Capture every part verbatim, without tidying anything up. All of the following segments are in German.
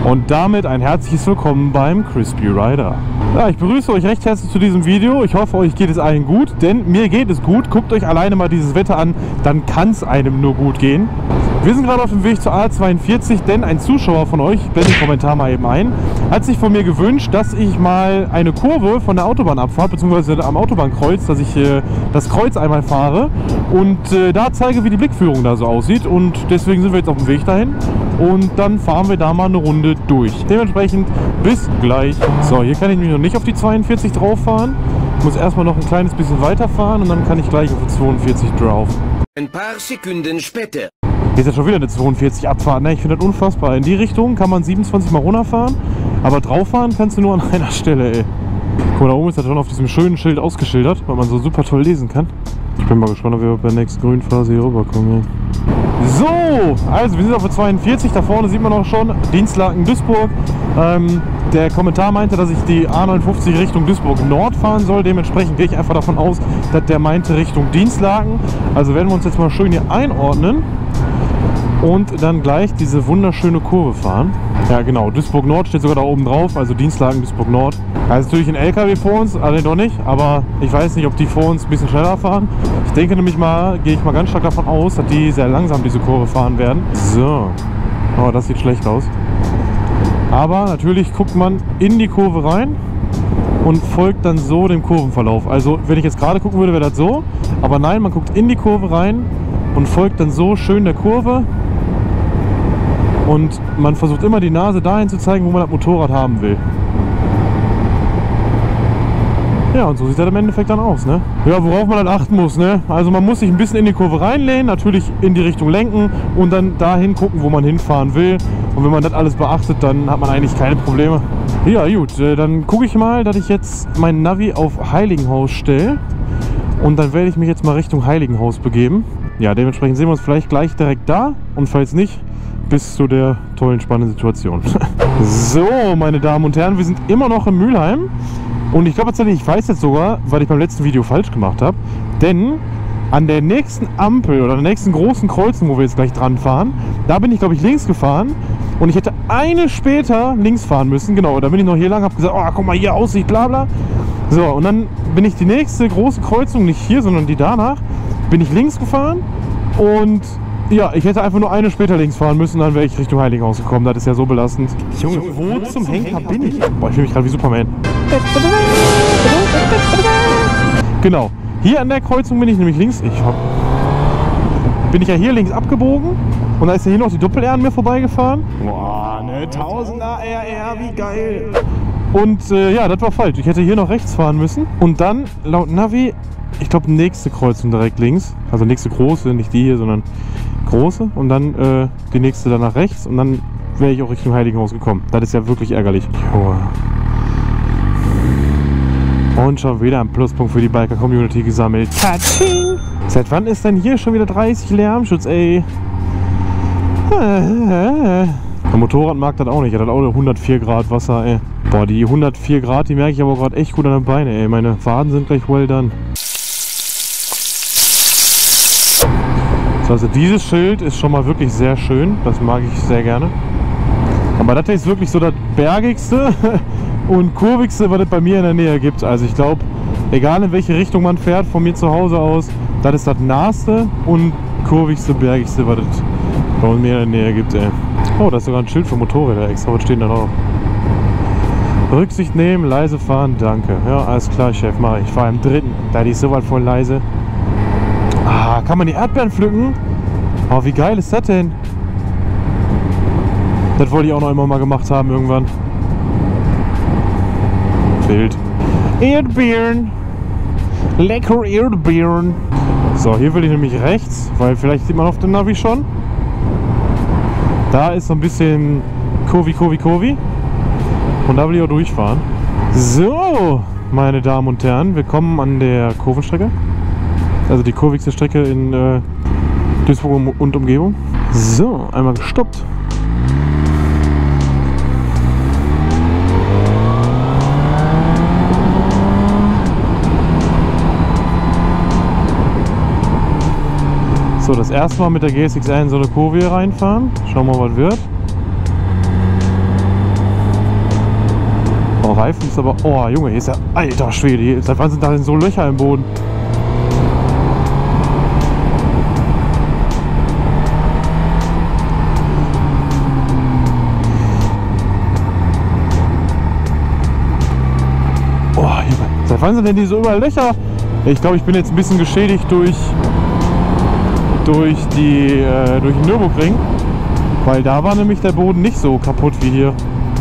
Und damit ein herzliches Willkommen beim Crispy Rider. Ja, ich begrüße euch recht herzlich zu diesem Video. Ich hoffe, euch geht es allen gut, denn mir geht es gut. Guckt euch alleine mal dieses Wetter an, dann kann es einem nur gut gehen. Wir sind gerade auf dem Weg zur A zweiundvierzig, denn ein Zuschauer von euch, ich blende den Kommentar mal eben ein, hat sich von mir gewünscht, dass ich mal eine Kurve von der Autobahnabfahrt bzw. am Autobahnkreuz, dass ich äh, das Kreuz einmal fahre und äh, da zeige, wie die Blickführung da so aussieht. Und deswegen sind wir jetzt auf dem Weg dahin und dann fahren wir da mal eine Runde durch. Dementsprechend bis gleich. So, hier kann ich mich noch nicht auf die zweiundvierzig drauf fahren. Ich muss erstmal noch ein kleines bisschen weiterfahren und dann kann ich gleich auf die zweiundvierzig drauf. Ein paar Sekunden später. Hier ist ja schon wieder eine zweiundvierzig Abfahrt. Ne? Ich finde das unfassbar. In die Richtung kann man siebenundzwanzig Mal runterfahren, aber drauf fahren kannst du nur an einer Stelle, ey. Guck mal, da oben ist das schon auf diesem schönen Schild ausgeschildert, weil man so super toll lesen kann. Ich bin mal gespannt, ob wir bei der nächsten Grünphase hier rüberkommen. Ey. So, also wir sind auf der zweiundvierzig. Da vorne sieht man auch schon Dienstlaken Duisburg. Ähm, der Kommentar meinte, dass ich die A neunundfünfzig Richtung Duisburg Nord fahren soll. Dementsprechend gehe ich einfach davon aus, dass der meinte Richtung Dienstlaken. Also werden wir uns jetzt mal schön hier einordnen und dann gleich diese wunderschöne Kurve fahren. Ja genau, Duisburg Nord steht sogar da oben drauf, also Dienstlaken Duisburg Nord. Da ist natürlich ein L K W vor uns, alle doch nicht, aber ich weiß nicht, ob die vor uns ein bisschen schneller fahren. Ich denke nämlich mal, gehe ich mal ganz stark davon aus, dass die sehr langsam diese Kurve fahren werden. So, oh, das sieht schlecht aus. Aber natürlich guckt man in die Kurve rein und folgt dann so dem Kurvenverlauf. Also wenn ich jetzt gerade gucken würde, wäre das so, aber nein, man guckt in die Kurve rein und folgt dann so schön der Kurve. Und man versucht immer die Nase dahin zu zeigen, wo man das Motorrad haben will. Ja, und so sieht das im Endeffekt dann aus, ne? Ja, worauf man dann achten muss, ne? Also man muss sich ein bisschen in die Kurve reinlehnen, natürlich in die Richtung lenken und dann dahin gucken, wo man hinfahren will. Und wenn man das alles beachtet, dann hat man eigentlich keine Probleme. Ja, gut, dann gucke ich mal, dass ich jetzt mein Navi auf Heiligenhaus stelle. Und dann werde ich mich jetzt mal Richtung Heiligenhaus begeben. Ja, dementsprechend sehen wir uns vielleicht gleich direkt da. Und falls nicht, bis zu der tollen, spannenden Situation. So, meine Damen und Herren, wir sind immer noch in Mülheim. Und ich glaube tatsächlich, ich weiß jetzt sogar, weil ich beim letzten Video falsch gemacht habe. Denn an der nächsten Ampel oder der nächsten großen Kreuzung, wo wir jetzt gleich dran fahren, da bin ich, glaube ich, links gefahren. Und ich hätte eine später links fahren müssen. Genau, da bin ich noch hier lang, habe gesagt, oh, guck mal hier, Aussicht, bla bla. So, und dann bin ich die nächste große Kreuzung, nicht hier, sondern die danach, bin ich links gefahren. Und ja, ich hätte einfach nur eine später links fahren müssen, dann wäre ich Richtung Heiligenhaus gekommen. Das ist ja so belastend. Junge, wo zum Henker bin ich? Boah, ich fühle mich gerade wie Superman. Genau, hier an der Kreuzung bin ich nämlich links. Ich hab, bin ich ja hier links abgebogen und da ist ja hier noch die Doppel-R an mir vorbeigefahren. Boah, ne Tausender R R, wie geil. Und äh, ja, das war falsch. Ich hätte hier noch rechts fahren müssen und dann laut Navi, ich glaube, nächste Kreuzung direkt links. Also nächste große, nicht die hier, sondern große. Und dann äh, die nächste dann nach rechts. Und dann wäre ich auch Richtung Heiligenhaus gekommen. Das ist ja wirklich ärgerlich. Oh. Und schon wieder ein Pluspunkt für die Biker-Community gesammelt. Katsching! Seit wann ist denn hier schon wieder dreißig Lärmschutz, ey? Der Motorrad mag das auch nicht. Er hat auch hundertvier Grad Wasser, ey. Boah, die hundertvier Grad, die merke ich aber gerade echt gut an den Beinen, ey. Meine Waden sind gleich well done. Also dieses Schild ist schon mal wirklich sehr schön, das mag ich sehr gerne. Aber das ist wirklich so das bergigste und kurvigste, was es bei mir in der Nähe gibt. Also ich glaube, egal in welche Richtung man fährt, von mir zu Hause aus, das ist das naheste und kurvigste, bergigste, was es bei mir in der Nähe gibt. Ey. Oh, da ist sogar ein Schild für Motorräder extra, was steht da drauf? Rücksicht nehmen, leise fahren, danke. Ja, alles klar, Chef, mach ich. Ich fahre im dritten, da die ist so weit voll leise. Ah, kann man die Erdbeeren pflücken? Oh, wie geil ist das denn? Das wollte ich auch noch immer mal gemacht haben irgendwann. Wild. Erdbeeren. Lecker Erdbeeren. So, hier will ich nämlich rechts, weil vielleicht sieht man auf dem Navi schon. Da ist so ein bisschen Kurvi, Kurvi, Kurvi. Und da will ich auch durchfahren. So, meine Damen und Herren, wir kommen an der Kurvenstrecke. Also die kurvigste Strecke in äh, Duisburg und Umgebung. So, einmal gestoppt. So, das erste Mal mit der G S X R in so eine Kurve hier reinfahren. Schauen wir mal, was wird. Reifen ist aber... Oh, Junge, hier ist ja... Alter Schwede, hier, seit wann sind da denn so Löcher im Boden? Oh, Junge, seit wann sind denn die so überall Löcher? Ich glaube, ich bin jetzt ein bisschen geschädigt durch... durch die... Äh, durch den Nürburgring. Weil da war nämlich der Boden nicht so kaputt wie hier.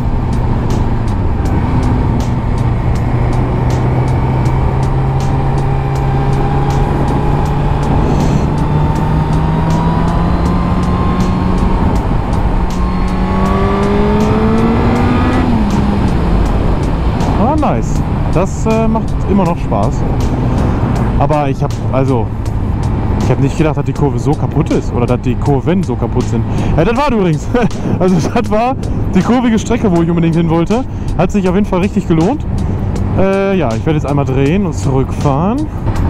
Nice. Das äh, macht immer noch Spaß. Aber ich habe also ich habe nicht gedacht, dass die Kurve so kaputt ist oder dass die Kurven so kaputt sind. Ja, das war übrigens. Also das war die kurvige Strecke, wo ich unbedingt hin wollte. Hat sich auf jeden Fall richtig gelohnt. Äh, ja, ich werde jetzt einmal drehen und zurückfahren.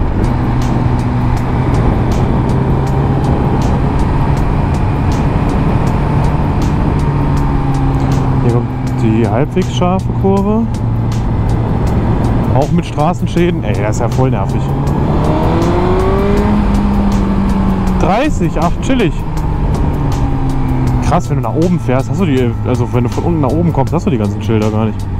Hier kommt die halbwegs scharfe Kurve. Auch mit Straßenschäden. Ey, das ist ja voll nervig. dreißig, ach, chillig. Krass, wenn du nach oben fährst, hast du die, also wenn du von unten nach oben kommst, hast du die ganzen Schilder gar nicht.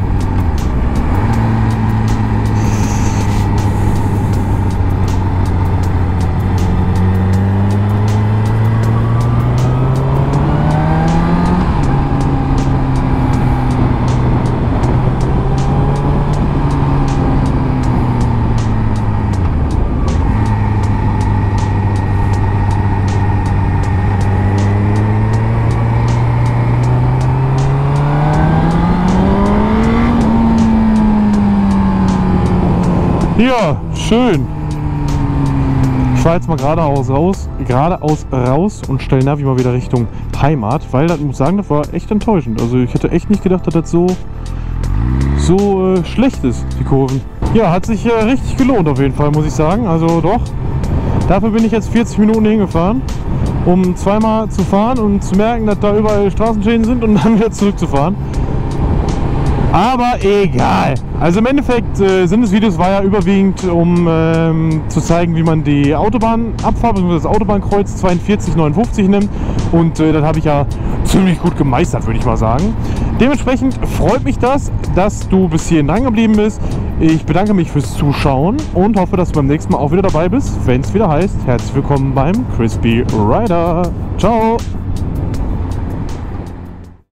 Ja, schön. Ich fahre jetzt mal geradeaus raus, geradeaus raus und stelle Navi mal wieder Richtung Heimat, weil das, muss sagen, das war echt enttäuschend. Also ich hätte echt nicht gedacht, dass das so, so äh, schlecht ist, die Kurven. Ja, hat sich äh, richtig gelohnt auf jeden Fall, muss ich sagen. Also doch. Dafür bin ich jetzt vierzig Minuten hingefahren, um zweimal zu fahren und zu merken, dass da überall Straßenschäden sind und dann wieder zurückzufahren. Aber egal. Also im Endeffekt, äh, Sinn des Videos war ja überwiegend, um ähm, zu zeigen, wie man die Autobahnabfahrt bzw. das Autobahnkreuz zweiundvierzig neunundfünfzig nimmt. Und äh, das habe ich ja ziemlich gut gemeistert, würde ich mal sagen. Dementsprechend freut mich das, dass du bis hierhin dran geblieben bist. Ich bedanke mich fürs Zuschauen und hoffe, dass du beim nächsten Mal auch wieder dabei bist, wenn es wieder heißt, herzlich willkommen beim Crispy Rider. Ciao!